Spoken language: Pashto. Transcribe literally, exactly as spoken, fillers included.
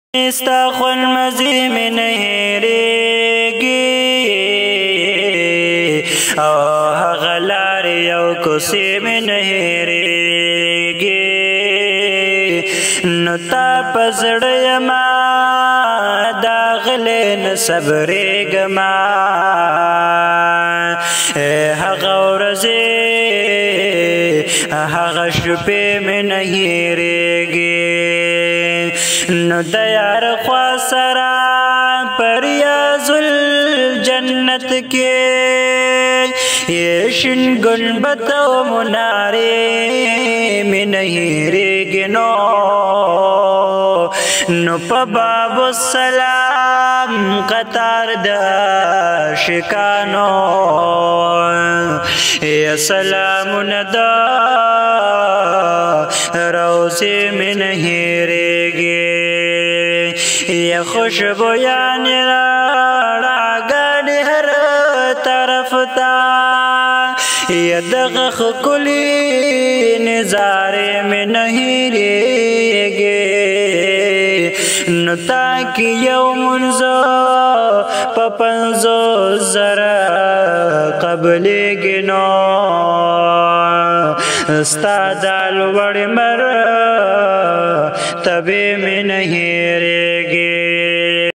ستا خوند مزې مې نه هېرېږي او هغه لارې یو کوڅې مې نه هېرېږي نو تا په زړه یما داغلې نه صبرېږما هغه ورځې هغه شپې مې نه هېرېږي نو د یار خوا سره په ریاض الجنت کې یې شین ګنبد او منارې مې نه هېرېږي نو نو په باب السلام قطار د شکانو یا سلامونه د روضې مې نه هېرېږي یا خوشبویانې راړاګانې هر طرف ته یا دغه ښکلي نظارې مې نه هېرېږي نو تا کې یو منځ په پنځوس زره قبلېږي نو ستا دا لوړ مرتبې مې نه هېرېږي